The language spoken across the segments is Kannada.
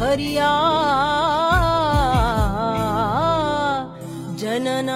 ಹರಿಯ ಜನನ.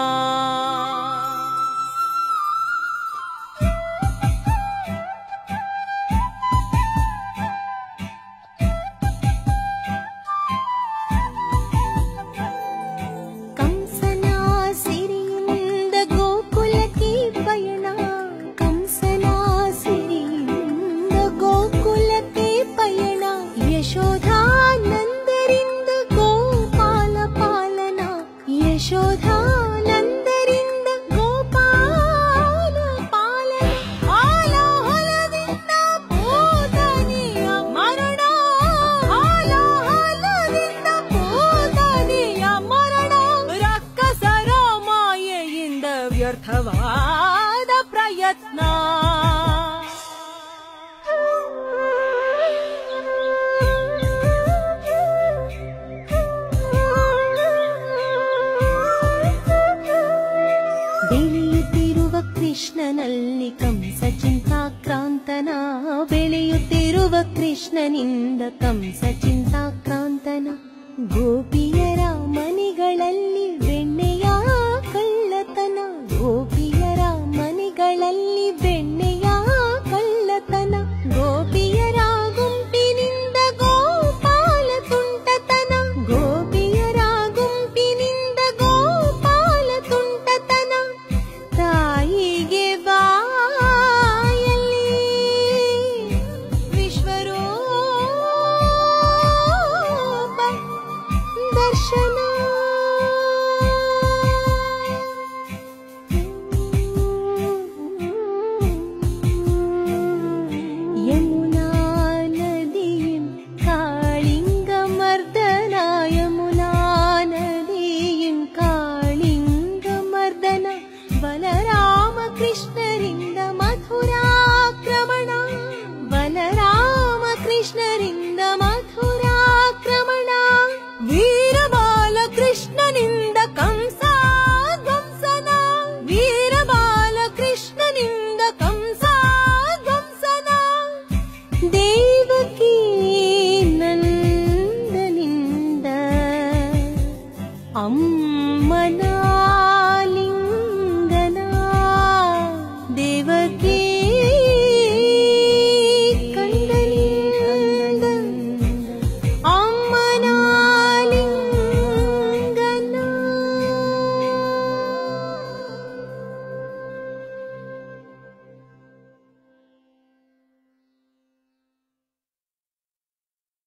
ವ್ಯರ್ಥವಾದ ಪ್ರಯತ್ನ. ಬೆಳೆಯುತ್ತಿರುವ ಕೃಷ್ಣನಲ್ಲಿ ಕಂಸ ಚಿಂತಾಕ್ರಾಂತನ, ಬೆಳೆಯುತ್ತಿರುವ ಕೃಷ್ಣನಿಂದ ಕಂಸ ಚಿಂತಾಕ್ರಾಂತನ. ಗೋಪಿಯರ ಮನೆಗಳಲ್ಲಿ ಬೆಣ್ಣೆಯ ಕಳ್ಳತನ, ಗೋಪಿಯರ ಮನೆಗಳಲ್ಲಿ ಬೆಣ್ಣೆಯ ಕಳ್ಳತನ. ಗೋಪಿಯರ ಗುಂಪಿನಿಂದ ಗೋಪಾಲ ತುಂಟತನ, ಗೋಪಿಯರ ಗುಂಪಿನಿಂದ ಗೋಪಾಲ ತುಂಟತನ. ತಾಯಿಗೆ ಬಾಯಲ್ಲಿ ವಿಶ್ವರೂಪ ದರ್ಶನ. ಯಮುನಾ ನದಿಯಿಂ ಕಾಳಿಂಗ ಮರ್ದನ, ಯಮುನಾ ನದಿಯಿಂ ಕಾಳಿಂಗ ಮರ್ದನ. ಬಲರಾಮ ಕೃಷ್ಣರಿಂದ ಮಥುರಾಕ್ರಮಣ, ಬಲರಾಮ ಕೃಷ್ಣರಿಂದ ಮಥುರಾಕ್ರಮಣ. ವೀರಬಾಲ ಕೃಷ್ಣನಿಂದ ಕಂಸ ಧ್ವಂಸನ, ವೀರಬಾಲ ಕೃಷ್ಣನಿಂದ ಕಂಸ ಧ್ವಂಸನ. ದೇವಕಿ ನಂದನಿಂದ ಅಮ್ಮನ